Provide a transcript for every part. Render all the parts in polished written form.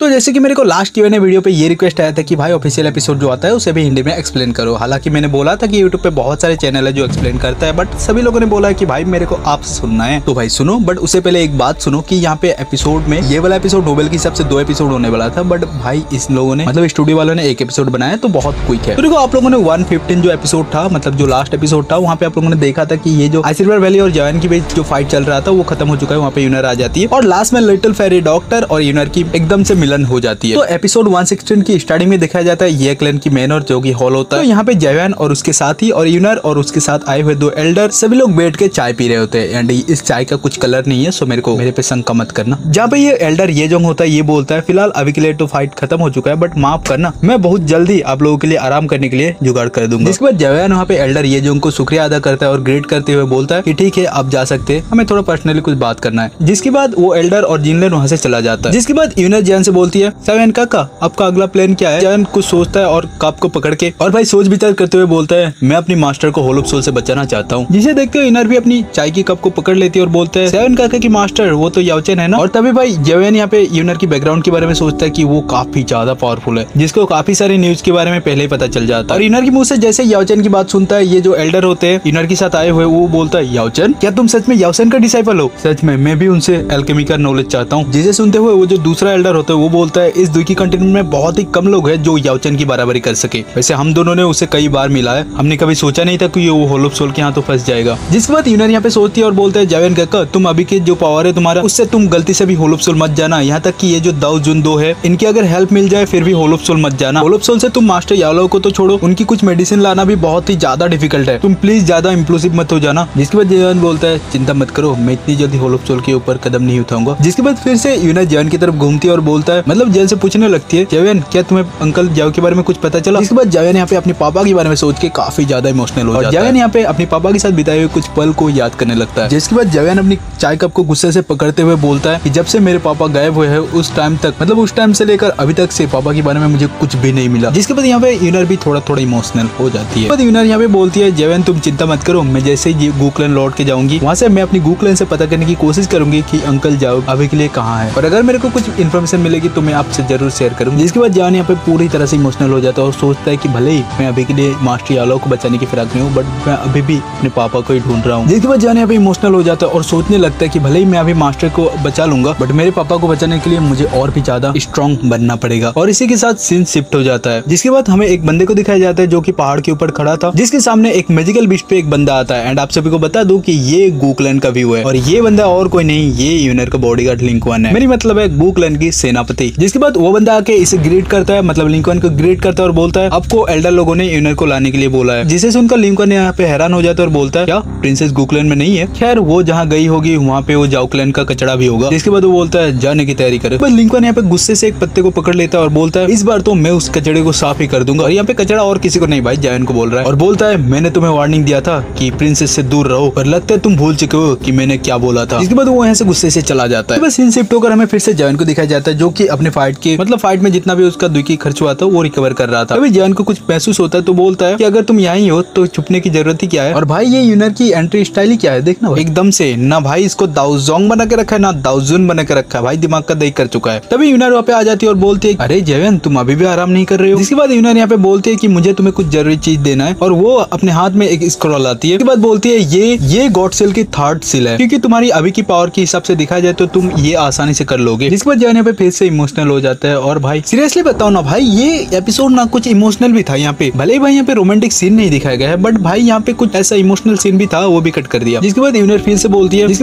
तो जैसे कि मेरे को लास्ट Q&A वीडियो पे ये रिक्वेस्ट आया था कि भाई ऑफिशियल एपिसोड जो आता है उसे भी हिंदी में एक्सप्लेन करो। हालांकि मैंने बोला था कि यूट्यूब पे बहुत सारे चैनल है जो एक्सप्लेन करता है, बट सभी लोगों ने बोला है कि भाई मेरे को आप सुनना है, तो भाई सुनो। बट उससे पहले एक बात सुनो कि यहाँ पे एपिसोड में ये वाला एपिसोड नोबेल के हिसाब से 2 एपिसोड होने वाला था, बट भाई इस लोगों ने मतलब स्टूडियो वालों ने 1 एपिसोड बनाया, तो बहुत क्विक है। तो देखो आप लोगों ने 115 जो एपिसोड था, मतलब जो लास्ट एपिसोड था, वहाँ पे आप लोगों ने देखा था कि ये जो आइसिल्वर वैली और जवान के बीच जो फाइट चल रहा था वो खत्म हो चुका है। वहाँ पे यूनर आ जाती है और लास्ट में लिटिल फेरी डॉक्टर और यूनर की एकदम से मिलन हो जाती है। तो एपिसोड 116 की स्टार्टिंग में दिखाया जाता है ये क्लैन की मैन और जो की हॉल होता है। तो यहाँ पे जवान और उसके साथी और यूनर और उसके साथ आए हुए 2 एल्डर सभी लोग बैठ के चाय पी रहे होते हैं। एंड इस चाय का कुछ कलर नहीं है, सो मेरे पे शंका मत करना। जहाँ पे ये एल्डर ये जो होता है ये बोलता है फिलहाल अभी के लिए तो फाइट खत्म हो चुका है, बट माफ करना मैं बहुत जल्दी आप लोगों के लिए आराम करने के लिए जुगाड़ कर दूंगा। जिसके बाद जवान वहाँ पे एल्डर ये जो को शुक्रिया अदा करता है और ग्रेट करते हुए बोलता है कि ठीक है आप जा सकते हैं, हमें थोड़ा पर्सनली कुछ बात करना है। जिसके बाद वो एल्डर और जिनलेन वहाँ से चला जाता है। जिसके बाद यूनर जैन से बोलती है जवान काका आपका अगला प्लान क्या है। जवान कुछ सोचता है और कप को पकड़ के और भाई सोच विचार करते हुए बोलता है मैं अपनी मास्टर को होल ऑफ सोल से बचाना चाहता हूँ। जिसे देखते हुए यूनर भी अपनी चाय की कप को पकड़ लेती है और बोलता है जवान काका की मास्टर वो तो याओचेन है ना। और तभी भाई जवान यहाँ पे यूनर की बैकग्राउंड के बारे में सोचता है कि वो काफी ज्यादा पावरफुल है, जिसको काफी सारी न्यूज के बारे में पहले ही पता चल जाता है। और यूनर की मुंह से जैसे याओचेन की बात सुनता है ये जो एल्डर होते हैं यूनर के साथ आए हुए, वो बोलता है याओचेन क्या तुम सच में याओचेन का डिसाइपल हो। सच में मैं भी उनसे एल्केमी का नॉलेज चाहता हूँ। जिसे सुनते हुए वो जो दूसरा एल्डर होता है वो बोलता है इस दुखी कंटिनेंट में बहुत ही कम लोग हैं जो याओचेन की बराबरी कर सके। वैसे हम दोनों ने उसे कई बार मिला है, हमने कभी सोचा नहीं था कि वो होल ऑफ सोल के हाथों फंस जाएगा। जिसके बाद यूनर यहाँ पे सोचती है और बोलता है जवान काका तुम अभी के जो पावर है तुम्हारा उससे तुम गलती से भी होल ऑफ सोल मत जाना। यहाँ तक कि ये जो दाओ जुन 2 है इनकी अगर हेल्प मिल जाए फिर भी होल ऑफ सोल मत जाना। होल ऑफ सोल से तुम मास्टर यालो को तो छोड़ो, उनकी कुछ मेडिसिन लाना भी बहुत ही ज्यादा डिफिकल्ट है, तुम प्लीज ज्यादा इम्प्लोसिव मत हो जाना। जिसके बाद जवान बोलता है चिंता मत करो मैं इतनी जल्दी होल ऑफ सोल के ऊपर कदम नहीं उठाऊंगा। जिसके बाद फिर से यूनर जवान की तरफ घूमती है और बोलता है मतलब जैन से पूछने लगती है जवान क्या तुम्हें अंकल जाओ के बारे में कुछ पता चला। जिसके बाद जवान यहाँ पे अपने पापा के बारे में सोच के काफी ज्यादा इमोशनल हो जाता है। जवान यहाँ पे अपने पापा के साथ बिताए हुए कुछ पल को याद करने लगता है। जिसके बाद जवान अपनी चाय कप को गुस्से से पकड़ते हुए बोलता है कि जब से मेरे पापा गायब हुए हैं उस टाइम तक मतलब उस टाइम से लेकर अभी तक से पापा के बारे में मुझे कुछ भी नहीं मिला। जिसके बाद यहाँ पे यूनर भी थोड़ा इमोशनल हो जाती है। यूनर यहाँ पे बोलती है जवान तुम चिंता मत करो, मैं जैसे ही गूक्लैन लौट के जाऊंगी वहाँ से मैं अपनी गूक्लैन से पता करने की कोशिश करूंगी कि अंकल जाओ अभी के लिए कहाँ है, और अगर मेरे को कुछ इन्फॉर्मेशन मिलेगी तो मैं आपसे जरूर शेयर करूंगी। जिसके बाद जवान यहाँ पे पूरी तरह से इमोशनल हो जाता है और सोचता है कि भले ही मैं अभी के लिए मास्टर यालो को बचाने की फिराक में हूँ, बट मैं अभी भी अपने पापा को ही ढूंढ रहा हूँ। जिसके बाद जवान यहाँ पे इमोशनल हो जाता है और सोचने लगता है कि भले ही मैं अभी मास्टर को बचा लूंगा बट मेरे पापा को बचाने के लिए मुझे और भी ज्यादा स्ट्रॉन्ग बनना पड़ेगा। और इसी के साथ सीन शिफ्ट हो जाता है। जिसके बाद हमें एक बंदे को दिखाया जाता है जो कि पहाड़ के ऊपर खड़ा था, जिसके सामने एक मैजिकल बीस्ट पे एक बंदा आता है। एंड आप सभी को बता दूं कि ये गूक्लैन का व्यू है और ये बंदा और कोई नहीं ये यूनर का बॉडीगार्ड लिंकवन है, मेरी मतलब है गूक्लैन की सेनापति। जिसके बाद वो बंदा आके इसे ग्रीट करता है, मतलब लिंकवन को ग्रीट करता है और बोलता है आपको एल्डर लोगों ने यूनर को लाने के लिए बोला है। जिसे सुनकर लिंकवन यहाँ पे हैरान हो जाता है और बोलता है क्या प्रिंसेस गूक्लैन में नहीं है। खैर वो जहाँ गई होगी वहाँ पे वो जाओक्लैन का कचड़ा भी होगा। जिसके बाद वो बोलता है जाने की तैयारी करे। बस लिंकवन यहाँ पे गुस्से से एक पत्ते को पकड़ लेता है और बोलता है इस बार तो मैं उस कचड़े को साफ ही कर दूंगा। और यहाँ पे कचड़ा और किसी को नहीं भाई जवान को बोल रहा है और बोलता है मैंने तुम्हें वार्निंग दिया था कि प्रिंसेस से दूर रहो, पर लगता है तुम भूल चुके हो कि मैंने क्या बोला था। इसके बाद वो यहाँ से गुस्से से चला जाता है। बस सीन शिफ्ट होकर हमें फिर से जवान को दिखाया जाता है जो कि अपने फाइट के मतलब फाइट में जितना भी उसका दुखी खर्च हुआ था वो रिकवर कर रहा था। अभी जवान को कुछ महसूस होता है तो बोलता है कि अगर तुम यहाँ ही हो तो छुपने की जरूरत ही क्या है। और भाई ये यूनर की एंट्री स्टाइल ही क्या है देखना एकदम से ना भाई इसको दाओजोंग बना के रखा है ना दाओजुन बना के रखा है, भाई दिमाग का दही कर चुका है। तभी यूनर वहाँ पे आ जाती है और बोलती है अरे जवान तुम अभी भी आराम नहीं कर रहे हो। जिसके बाद यूनर यहाँ पे बोलती है कि मुझे तुम्हें कुछ जरूरी चीज देना है और वो अपने हाथ में एक स्क्रॉल आती है। उसके बाद बोलती है ये गॉड सेल की 3rd सील है, क्योंकि तुम्हारी अभी की पावर के हिसाब से दिखा जाए तो तुम ये आसानी से कर लोगे। जिसके बाद जवान यहाँ पे फिर से इमोशनल हो जाता है। और भाई सीरियसली बताओ ना भाई ये एपिसोड ना कुछ इमोशनल भी था। यहाँ पे भले ही भाई यहाँ पे रोमांटिक सीन नहीं दिखाया गया है बट भाई यहाँ पे कुछ ऐसा इमोशनल सीन भी था वो भी कट कर दिया। जिसके बाद यूनर फिर से बोलती है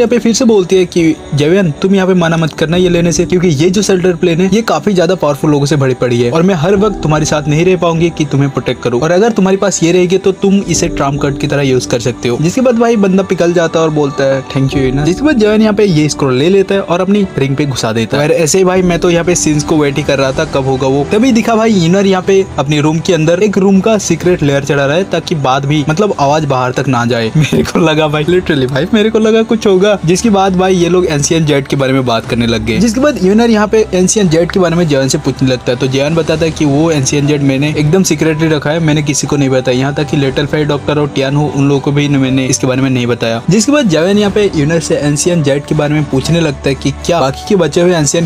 कि जवान तुम यहाँ पे मना मत करना ये लेने से, क्योंकि ये जो सेल्टर प्लेन है ये काफी ज्यादा पावरफुल लोगों से भरी पड़ी है और मैं हर वक्त तुम्हारे साथ नहीं रह पाऊंगी कि तुम्हें प्रोटेक्ट करूं, और अगर तुम्हारे पास ये रहेगी तो तुम इसे ट्राम कार्ड की तरह यूज कर सकते हो। जिसके बाद भाई बंदा पिघल जाता है और बोलता है थैंक यू यूनर। जिसके बाद जवान यहाँ पे ये स्क्रॉल ले लेता है और अपनी रिंग पे घुसा देता है। ऐसे ही भाई मैं तो यहाँ पे सीन्स को वेट ही कर रहा था कब होगा वो। तभी दिखा भाई यूनर यहाँ पे अपने रूम के अंदर एक रूम का सीक्रेट लेयर चढ़ा रहा है ताकि बाद भी मतलब आवाज बाहर तक ना जाए। मेरे को लगा भाई लिटरली भाई मेरे को लगा कुछ होगा। जिसके बाद भाई ये लोग एंशियंट जेट के बारे में बात करने लग गए। जिसके बाद यूनर यहाँ पे एंशियंट जेट के बारे में जवान से पूछने लगता है तो जवान बताता है कि वो एंशियंट जेट मैंने एकदम सीक्रेटली रखा है, मैंने किसी को नहीं बताया, यहाँ तक कि लिटिल फेरी डॉक्टर और टियान हो उन लोगों को भी मैंने इसके बारे में नहीं बताया। जिसके बाद जवान यहाँ पे यूनर से एंशियंट जेट के बारे में पूछने लगता है कि क्या बाकी के बचे हुए एंशियंट क्लैन भी इसे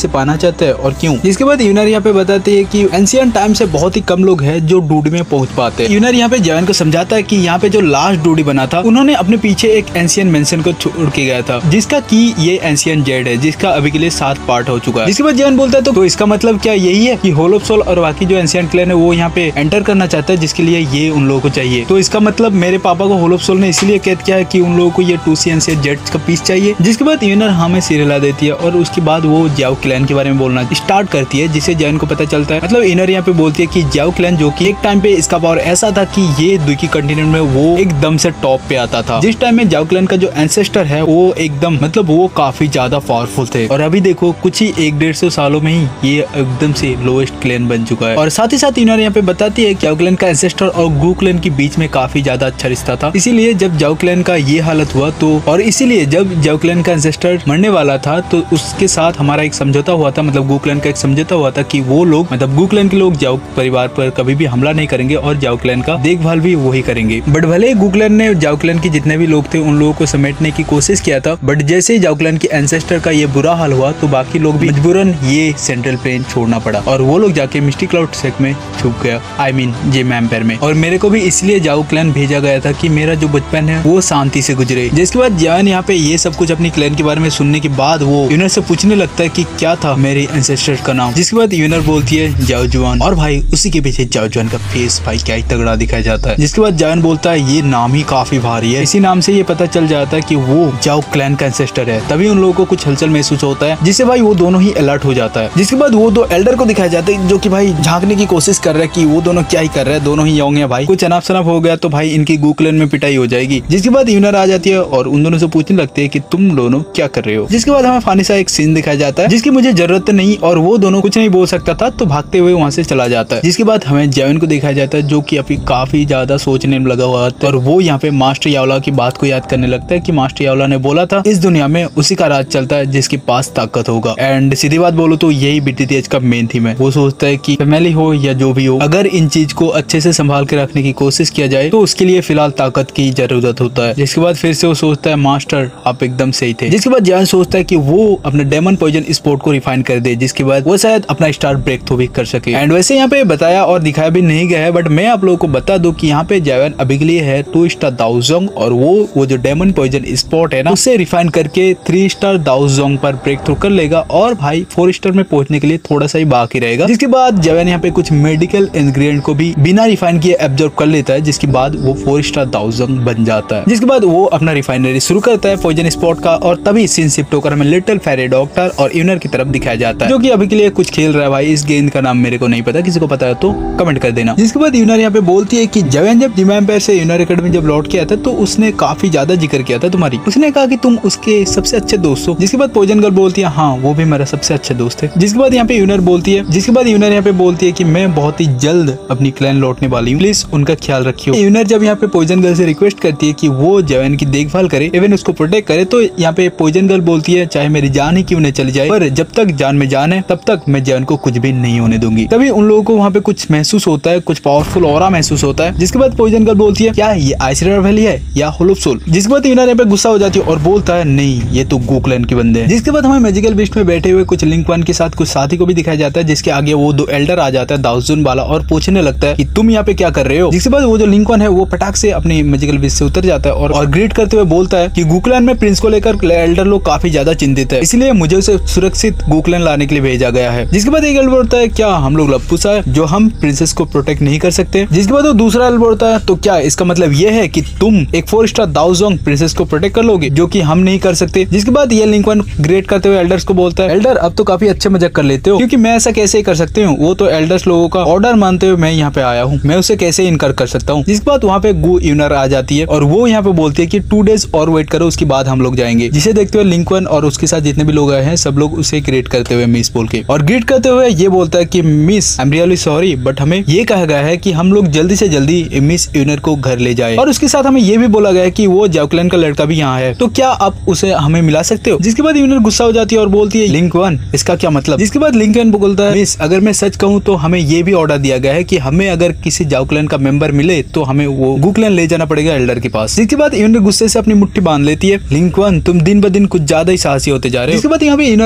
पाना चाहता है और क्यों। जिसके बाद यूनर यहाँ पे बताती है कि एंशिएंट टाइम से बहुत ही कम लोग हैं जो डूडी में पहुंच पाते हैं। यूनर यहाँ पे जैवन को समझाता है कि यहाँ पे जो लास्ट डूडी बना था उन्होंने अपने पीछे एक एंशिएंट मेंशन को छोड़ के गया था, जिसका की ये एंशिएंट जेड है, जिसका अभी के लिए 7 पार्ट हो चुका है। जिसके बाद जैवन बोलता है तो इसका मतलब क्या यही है कि होल ऑफ सोल और बाकी जो एंशिएंट क्लैन है वो यहाँ पे एंटर करना चाहता है, जिसके लिए ये उन लोगों को चाहिए। तो इसका मतलब मेरे पापा को होल ऑफ सोल ने इसलिए कैद किया है कि उन लोगों को ये 2C एंशिएंट जेड्स का पीस चाहिए। जिसके बाद यूनर हमें सिर देती है और उसके बाद वो जाओ क्लैन के बारे में बोलना स्टार्ट करती है, जिसे जैन को पता चलता है। मतलब इनर यहाँ पे बोलती है कि जाओ क्लैन जो कि एक टाइम पे इसका पावर ऐसा था कि ये दुखी कंटिनेंट में वो एकदम से टॉप पे आता था। जिस टाइम में जाओ क्लैन का जो एंसेस्टर है वो एकदम मतलब वो काफी ज्यादा पावरफुल थे, और अभी देखो कुछ ही 100-150 सालों में ही ये एकदम से लोएस्ट क्लैन बन चुका है। और साथ ही साथ इनर यहाँ पे बताती है कि जाओ क्लैन का एंसेस्टर और गू क्लैन के बीच में काफी ज्यादा अच्छा रिश्ता था। इसीलिए जब जाओ क्लैन का ये हालत हुआ तो और इसीलिए जब जाओ क्लैन का एंसेस्टर मरने वाला था तो उसके साथ हमारा एक समझौता हुआ था, मतलब गू क्लैन का एक समझौता हुआ था कि वो लोग मतलब गू क्लैन के लोग जाओ परिवार पर कभी भी हमला नहीं करेंगे और जाओ क्लैन का देखभाल भी वही करेंगे। बट भले ही गू क्लैन ने जाओ क्लैन के जितने भी लोग थे उन लोगों को समेटने की कोशिश किया था, बट जैसे ही जाओ क्लैन के एंसेस्टर का ये बुरा हाल हुआ तो बाकी लोग भी मजबूरन ये सेंट्रल प्लेन छोड़ना पड़ा और वो लोग जाके मिस्टिक क्लाउड सेक में छुप गया, आई मीन जेम एम्पायर में। और मेरे को भी इसलिए जाओ क्लैन भेजा गया था कि मेरा जो बचपन है वो शांति से गुजरे। जिसके बाद जैन यहाँ पे ये सब कुछ अपनी क्लैन के बारे में सुनने के बाद वो यूनर से पूछने लगता है कि क्या था मेरे एंसेस्टर का नाम। जिसके बाद यूनर बोलती है जाओ जुआन, और भाई उसी के पीछे जाओ जुआन का फेस भाई क्या ही तगड़ा दिखाया जाता है। जिसके बाद जैन बोलता है ये नाम ही काफी भारी है, इसी नाम से ये पता चल जाता है कि वो जाओ क्लैन का एंसेस्टर है। तभी उन लोगों को कुछ हलचल महसूस होता है, जिससे भाई वो दोनों ही अलर्ट हो जाता है। जिसके बाद वो 2 एल्डर को दिखाया जाता है जो कि भाई झांकने की कोशिश कर रहे हैं कि वो दोनों क्या ही कर रहे हैं, दोनों ही यंग है भाई, कुछ अनाप शनाप हो गया तो भाई इनकी गू क्लैन में पिटाई हो जाएगी। जिसके बाद यूनर आ जाती है और उन दोनों से पूछने लगती है कि तुम दोनों क्या कर रहे हो। जिसके बाद हमें फानी सा एक सीन दिखाया जाता है जिसकी मुझे जरूरत नहीं, और वो दोनों कुछ नहीं बोल सकता था तो भागते हुए वहाँ से चला जाता है। जिसके बाद हमें जैवन को दिखाया जाता है जो कि अभी काफी ज्यादा सोचने में लगा हुआ था, और वो यहाँ पे मास्टर यावला की बात को याद करने लगता है कि मास्टर यावला ने बोला था इस दुनिया में उसी का राज चलता है जिसके पास ताकत होगा। एंड सीधी बात बोलो तो यही BTTH का मेन थीम है। वो सोचता है कि फैमिली हो या जो भी हो, अगर इन चीज को अच्छे से संभाल के रखने की कोशिश किया जाए तो उसके लिए फिलहाल ताकत की जरूरत होता है। जिसके बाद फिर से वो सोचता है मास्टर आप एकदम सही थे। जिसके बाद जैन सोचता है कि वो अपने डेमन पॉइजन स्पोर्ट को रिफाइन कर दे, जिसके बाद वो शायद अपना स्टार ब्रेक थ्रू भी कर सके। एंड वैसे यहाँ पे बताया और दिखाया भी नहीं गया है, बट मैं आप लोगों को बता दूं कि यहाँ पे जैवन अभी के लिए है 2 स्टार दाओजोंग, और वो जो डेमन पॉइजन स्पॉट है ना उससे रिफाइन करके 3 स्टार दाओजोंग पर ब्रेक थ्रू कर लेगा, और भाई 4 स्टार में पहुंचने के लिए थोड़ा सा ही बाकी रहेगा। जिसके बाद जैवन यहाँ पे कुछ मेडिकल इंग्रेडिएंट को भी बिना रिफाइन किए एब्जॉर्ब कर लेता है, जिसके बाद वो 4 स्टार दाओजोंग बन जाता है। जिसके बाद वो अपना रिफाइनरी शुरू करता है पॉइजन स्पॉट का, और तभी सीन शिफ्ट होकर हमें लिटिल फेरी डॉक्टर और यूनर की तरफ दिखाया जाता है जो कि अभी के लिए कुछ खेल रहा है। भाई इस गेंद का नाम मेरे को नहीं पता, किसी को पता है तो कमेंट कर देना। जिसके बाद यूनर यहाँ पे बोलती है कि जैवन जब जेम एम्पायर से यूनर एकेडमी जब लौट के आया था तो उसने काफी ज्यादा जिक्र किया था तुम्हारी, उसने कहा कि तुम उसके सबसे अच्छे दोस्त हो। जिसके बाद पॉइजन गर्ल बोलती है हाँ वो भी मेरा सबसे अच्छा दोस्त है। जिसके बाद यहाँ पे यूनर बोलती है यहाँ पे बोलती है कि मैं बहुत ही जल्द अपनी क्लैन लौटने वाली हूँ, प्लीज उनका ख्याल रखियो। यूनर जब यहाँ पे पॉइजन गर्ल से रिक्वेस्ट करती है कि वो जैवन की देखभाल करे, इवन उसको प्रोटेक्ट करे, तो यहाँ पे पॉइजन गर्ल बोलती है चाहे मेरी जान ही क्यों न चली जाए, पर जब तक जान में जान है तब तक मैं जैवन को कुछ भी नहीं होने दूंगी। तभी उन लोगों को वहाँ पे कुछ महसूस होता है, कुछ पावरफुल ऑरा महसूस होता है। जिसके बाद पॉइजन गर्ल बोलती है क्या ये आइस रिवर वैली है या होल ऑफ सोल। जिसके बाद यूनर यहाँ पे गुस्सा हो जाती है और बोलता है नहीं ये तो गू क्लैन के बंदे हैं। जिसके बाद हमें मैजिकल बीस्ट में बैठे हुए कुछ लिंक वन के साथ कुछ साथी को भी दिखाया जाता है, जिसके आगे वो 2 एल्डर आ जाता है दाओजोन वाला और पूछने लगता है कि तुम यहाँ पे क्या कर रहे हो। जिसके बाद वो जो लिंक वन है वो पटाख से अपनी मैजिकल बीस्ट से उतर जाता है और ग्रीट करते हुए बोलता है कि गू क्लैन में प्रिंस को लेकर एल्डर लोग काफी ज्यादा चिंतित है, इसलिए मुझे उसे सुरक्षित गू क्लैन लाने के लिए भेजा गया है। जिसके बाद एक एल्डर बोलता है क्या हम लोग लप्पूसा है जो हम प्रिंसेस को प्रोटेक्ट नहीं कर सकते। जिसके बाद वो दूसरा एल्डर बोलता है तो क्या इसका मतलब ये है कि तुम एक 4 स्टार दाओजोंग प्रिंसेस को प्रोटेक्ट कर लोगे जो कि हम नहीं कर सकते। जिसके बाद ये लिंक वन ग्रेट करते हुए एल्डर्स को बोलता है एल्डर अब तो काफी अच्छे मजाक कर लेते हो, क्योंकि मैं ऐसा कैसे कर सकती हूँ, वो तो एल्डर्स लोगों का ऑर्डर मानते हुए मैं यहाँ पे आया हूँ, मैं उसे कैसे इनकार कर सकता हूँ। जिसके बाद वहाँ पे गू यूनर आ जाती है और वो यहाँ पे बोलती है कि 2 डेज और वेट करो उसके बाद हम लोग जाएंगे। जिसे देखते हुए लिंक वन और उसके साथ जितने भी लोग आए हैं सब लोग उसे ग्रेट करते हुए मिस बोल के और ग्रेट करते हुए ये बोलता है कि miss I am really sorry but हमें ये कहा गया है कि हम लोग जल्दी से जल्दी मिस यूनर को घर ले जाए, और उसके साथ हमें ये भी बोला गया है कि वो जाओ क्लैन का लड़का भी यहाँ है, तो क्या आप उसे हमें मिला सकते हो। जिसके बाद यूनर गुस्सा हो जाती है और बोलती है लिंक वन इसका क्या मतलब। जिसके बाद लिंक वन बोलता है मिस अगर मैं सच कहूँ तो हमें ये भी ऑर्डर दिया गया है कि हमें अगर किसी जाओ क्लैन का मेंबर मिले तो हमें वो गू क्लैन ले जाना पड़ेगा एल्डर के पास। जिसके बाद यूनर गुस्से से अपनी मुट्ठी बांध लेती है। लिंक वन तुम दिन ब दिन कुछ ज्यादा ही साहसी होते जा रहे हो। इसके बाद यहाँ पे यूनर गुस्सा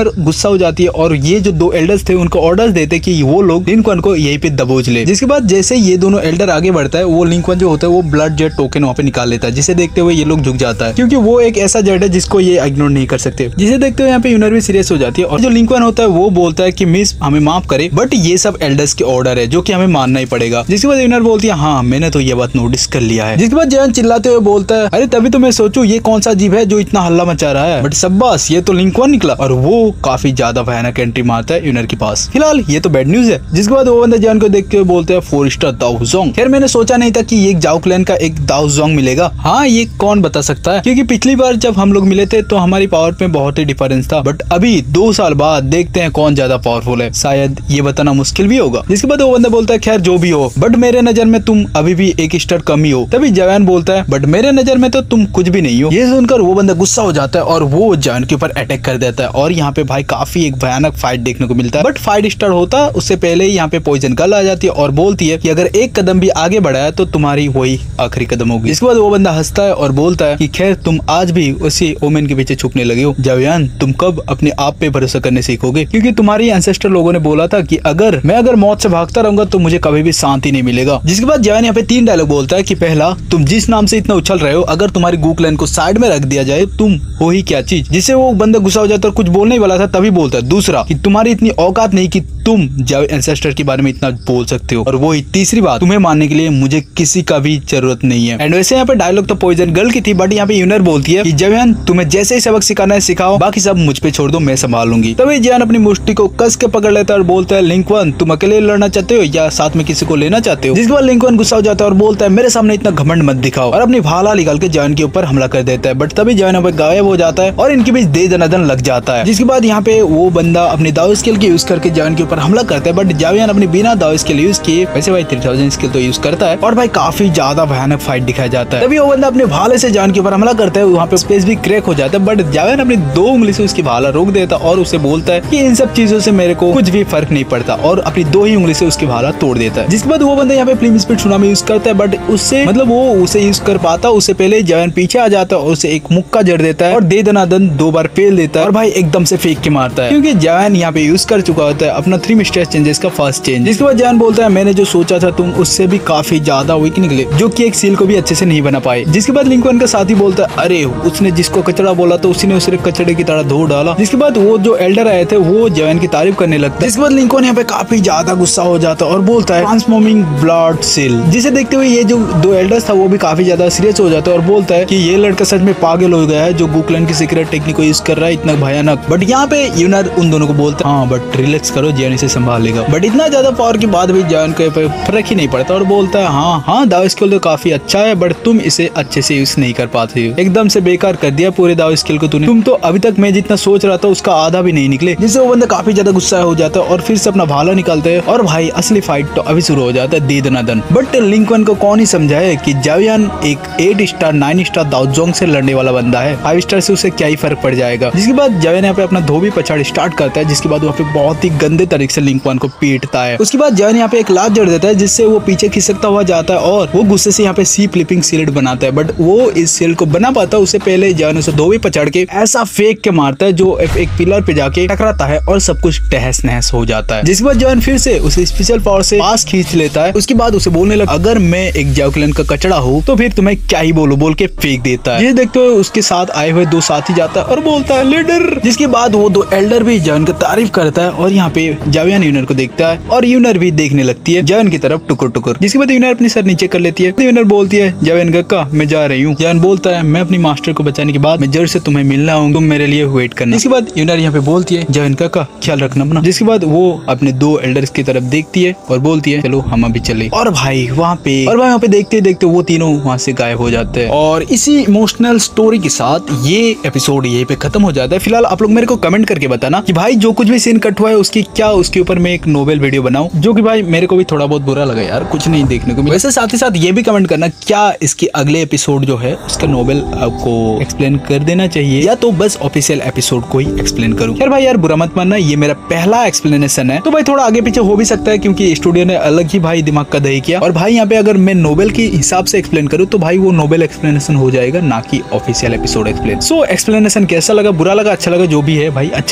गुस्सा हो जाती है और ये जो दो एल्डर्स थे उनको ऑर्डर्स देते कि वो लोग लिंकन को यहीं पे दबोच ले। जिसके बाद जैसे ये दोनों एल्डर आगे बढ़ता है, वो लिंकन जो होता है वो ब्लड जेट टोकन वहाँ पे निकाल लेता है, जिसे देखते हुए ये लोग झुक जाता है क्योंकि वो एक ऐसा जेट है जिसको ये इग्नोर नहीं कर सकते। जिसे देखते हुए यहाँ पे यूनर भी सीरियस हो जाती है और जो लिंकन होता है वो बोलता है कि मिस हमें माफ करे, बट ये सब एल्डर्स के ऑर्डर है जो कि हमें मानना ही पड़ेगा। जिसके बाद यूनर बोलती है हाँ मैंने तो ये बात नोटिस कर लिया है। जिसके बाद जयन चिल्लाते हुए बोलता है अरे तभी तो मैं सोचूं ये कौन सा जीव है जो इतना हल्ला मचा रहा है, बट शब्बास ये तो लिंकन निकला। और वो काफी ज्यादा भयानक एंट्री मारता है यूनर के पास। फिलहाल ये तो बैड न्यूज है। जिसके बाद वो बंदा जयन को देखते हुए बोलते हैं 4 स्टार दाओ जोंग। खैर मैंने सोचा नहीं था कि ये जाओ क्लैन का एक दाओ जोंग मिलेगा। हाँ ये कौन बता सकता है, क्योंकि पिछली बार जब हम लोग मिले थे तो हमारी पावर में बहुत ही डिफरेंस था, बट अभी 2 साल बाद देखते हैं कौन ज्यादा पावरफुल है। शायद ये बताना मुश्किल भी होगा। जिसके बाद वो बंदा बोलता है खैर जो भी हो, बट मेरे नजर में तुम अभी भी 1 स्टार कम ही हो। तभी जवान बोलता है बट मेरे नजर में तो तुम कुछ भी नहीं हो। ये सुनकर वो बंदा गुस्सा हो जाता है और वो जवान के ऊपर अटैक कर देता है और यहाँ पे भाई काफी एक भयानक फाइट देखने को मिलता है। बट फाइट स्टार्ट होता उससे पहले ही यहाँ पे पॉइजन गर्ल आ जाती है और बोलती है कि अगर एक कदम भी आगे बढ़ाया तो तुम्हारी वही आखिरी कदम होगी। इसके बाद वो बंदा हंसता है और बोलता है कि खैर तुम आज भी उसी ओमेन के पीछे छुपने लगे हो। जवान तुम कब अपने आप पे भरोसा करने सीखोगे, क्योंकि तुम्हारी एंसेस्टर लोगों ने बोला था कि अगर मौत से भागता रहूंगा तो मुझे कभी भी शांति नहीं मिलेगा। जिसके बाद जवान यहाँ पे 3 डायलॉग बोलता है कि पहला, तुम जिस नाम से इतना उछल रहे हो अगर तुम्हारी गू क्लैन को साइड में रख दिया जाए तुम हो ही क्या चीज। जिससे वो बंदा गुस्सा हो जाता है और कुछ बोलने ही वाला था तभी बोलता है दूसरा कि तुम्हारी इतनी औकात नहीं कि तुम जब एंसेस्टर के बारे में इतना बोल सकते हो। और वही तीसरी बात, तुम्हें मानने के लिए मुझे किसी का भी जरूरत नहीं है। एंड वैसे यहाँ पे डायलॉग तो पॉइजन गर्ल की थी, बट यहाँ पे यूनर बोलती है कि जवान तुम्हें जैसे ही सबक सिखाना है सिखाओ, बाकी सब मुझ पे छोड़ दो, मैं संभाल लूंगी। तभी जवान अपनी मुष्टि को कस के पकड़ लेता है और बोलता है लिंकन तुम अकेले लड़ना चाहते हो या साथ में किसी को लेना चाहते हो। जिसके बाद लिंकन गुस्सा हो जाता है और बोलता है मेरे सामने इतना घमंड मत दिखाओ, और अपनी भाला निकाल के जवान के ऊपर हमला कर देता है। बट तभी जवान यहाँ पे गायब हो जाता है और इनके बीच दे दनादन लग जाता है। जिसके बाद यहाँ पे वो बंदा अपनी दाव स्किल के यूज करके जवान के ऊपर हमला करता है, बट जवान अपनी बिना दाव स्किल यूज किए वैसे भाई 3000 स्किल तो यूज करता है और भाई काफी ज्यादा भयानक फाइट दिखाया जाता है। तभी वो बंदा अपने भाले से जवान के ऊपर हमला करता है, वहाँ पे स्पेस भी क्रैक हो जाता है, बट जवान अपनी 2 उंगली से उसकी भाला रोक देता और उसे बोलता है कि इन सब चीजों से मेरे को कुछ भी फर्क नहीं पड़ता, और अपनी 2 ही उंगली से उसकी भाला तोड़ देता है। जिसके बाद वो बंदा यहाँ पे फ्लेम स्पीड सुनामी यूज करता है, बट उससे मतलब वो उसे यूज कर पाता उससे पहले जवान पीछे आ जाता है और उसे एक मुक्का जड़ देता है और दे दनादन 2 बार फेल देता है और भाई एकदम से फेंक के मारता है, क्योंकि जवान यहाँ पे यूज कर चुका होता है अपना 3 स्टेज चेंजेस का फर्स्ट चेंज। जिसके बाद जवान बोलता है मैंने जो सोचा था तुम उससे भी काफी ज्यादा वीक निकले, जो कि एक सील को भी अच्छे से नहीं बना पाए। जिसके बाद लिंकन का साथी बोलता है अरे उसने जिसको कचड़ा बोला तो उसी ने उसे कचड़े की तरह धो डाला। जिसके बाद वो जो एल्डर आए थे वो जवान की तारीफ करने लगता है। जिसके बाद लिंकन यहाँ पे काफी ज्यादा गुस्सा हो जाता है और बोलता है ट्रांसफॉर्मिंग ब्लड सील। जिसे देखते हुए ये जो 2 एल्डर्स था वो भी काफी ज्यादा सीरियस हो जाता है और बोलता है कि ये लड़का सच में पागल हो गया है जो गू क्लैन की सीक्रेट टेक्निक को यूज कर रहा है इतना भयानक। बट यहाँ पे यूनर उन दोनों को बोलता है हाँ बट रिलैक्स करो जवान इसे संभाल लेगा। बट इतना ज्यादा पावर के बाद भी जवान को फर्क ही नहीं पड़ता और बोलता है हाँ दाव स्किल तो काफी अच्छा है बट तुम इसे अच्छे से यूज नहीं कर पाते हो, एकदम से बेकार कर दिया पूरे दाव स्किल को तुम तो अभी तक मैं जितना सोच रहा था उसका आधा भी नहीं निकले। जिससे वो बंदा काफी ज्यादा गुस्सा हो जाता है और फिर से अपना भाला निकालते हैं और भाई असली फाइट तो अभी शुरू हो जाता है दे दनादन। बट लिंकन को कौन ही समझाए कि जवान एक 8 स्टार 9 स्टार दाव जोंग से लड़ने वाला बंदा है, 5 स्टार से उसे क्या ही फर्क पड़ जाएगा। जिसके बाद जवान यहाँ पे अपना धोबी पछाड़ स्टार्ट करता है, जिसके बाद वहाँ पे बहुत ही गंदे तरीके से लिंकन को पीटता है। उसके बाद जवान यहाँ पे एक लात जड़ देता है जिससे वो पीछे खिसकता हुआ जाता है और वो गुस्से से यहाँ पे सी फ्लिपिंग शील्ड बनाता है, बट वो इस शील्ड को बना पाता उससे पहले जवान उसे धोबी पछाड़ के ऐसा फेंक के मारता है जो एक पिलर पे जाके टकराता है और सब कुछ तहस नहस हो जाता है। जिसके बाद जवान फिर से उसे स्पेशल पावर से पास खींच लेता है। उसके बाद उसे बोलने लगा अगर मैं एक जाओ क्लैन का कचड़ा हूँ तो फिर तुम्हें क्या ही बोलूं बोल के फेंक देता है। ये देखते हुए उसके साथ आए हुए 2 साथी जाता है और बोलता है लीडर। जिसके बाद वो 2 एल्डर भी जवान की तारीफ करता है और यहाँ पे जवान यूनर को देखता है और यूनर भी देखने लगती है जवान की तरफ टुकुर टुकुर। जिसके बाद यूनर अपनी सर नीचे कर लेती है। यूनर बोलती है जवान का मैं जा रही हूँ। जवान बोलता है मैं अपनी मास्टर को बचाने के बाद मैं जरूर से तुम्हें मिलना हूँ, तुम मेरे लिए वेट करना। इसके बाद यूनर यहाँ पे बोलती है जवान का ख्याल रखना अपना। जिसके बाद वो अपने 2 एल्डर्स की तरफ देखती है और बोलती है चलो हम अभी चले। और भाई वहाँ पे देखते देखते वो तीनों वहाँ से गायब हो जाते हैं और इसी इमोशनल स्टोरी के साथ ये एपिसोड यहीं पे खत्म हो जाता है। फिलहाल आप लोग मेरे को कमेंट करके बताना कि भाई जो कुछ भी सीन कट हुआ है उसके ऊपर मैं एक नोवेल वीडियो बनाऊं, जो कि भाई मेरे को भी थोड़ा बहुत बुरा लगा यार, कुछ नहीं देखने को। वैसे साथ ही साथ ये भी कमेंट करना क्या इसके अगले एपिसोड जो है उसका नोवेल आपको एक्सप्लेन कर देना चाहिए या तो बस ऑफिशियल एपिसोड को ही एक्सप्लेन करूं। यार भाई यार बुरा मत मानना, ये मेरा पहला एक्सप्लेनेशन है तो भाई थोड़ा आगे पीछे हो भी सकता है क्योंकि स्टूडियो ने अलग ही भाई दिमाग का दही किया। और भाई यहाँ पे अगर मैं नोवेल के हिसाब से एक्सप्लेन करूँ तो भाई वो नोवेल एक्सप्लेनेशन हो जाएगा ना कि official episode explain. So explanation कैसा लगा, बुरा लगा, अच्छा लगा, जो भी है भाई अच्छे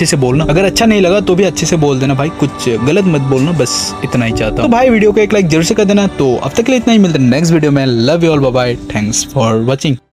अच्छे से बोलना, अगर अच्छा नहीं लगा तो भी अच्छे से बोल देना भाई, कुछ गलत मत बोलना, बस इतना ही चाहता हूँ। तो भाई वीडियो को एक लाइक जरूर से कर देना। तो अब तक के लिए इतना ही, मिलते हैं नेक्स्ट वीडियो में। Love you all, bye bye, thanks for watching.